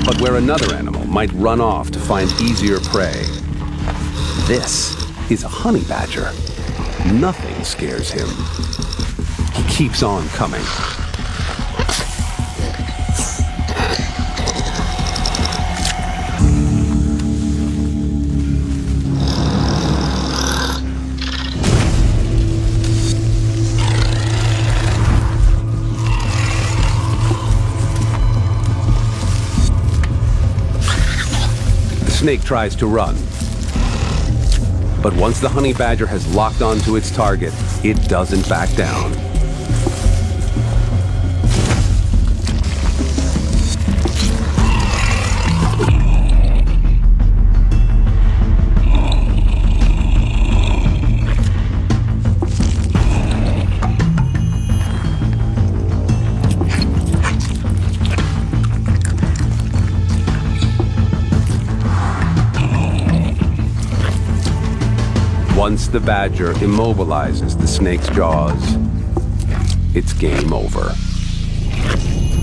but where another animal might run off to find easier prey. This is a honey badger. Nothing scares him. He keeps on coming. The snake tries to run. But once the honey badger has locked onto its target, it doesn't back down. Once the badger immobilizes the snake's jaws, it's game over.